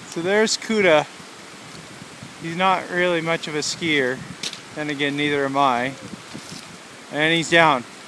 So there's Kuda. He's not really much of a skier. Then again, neither am I. And he's down.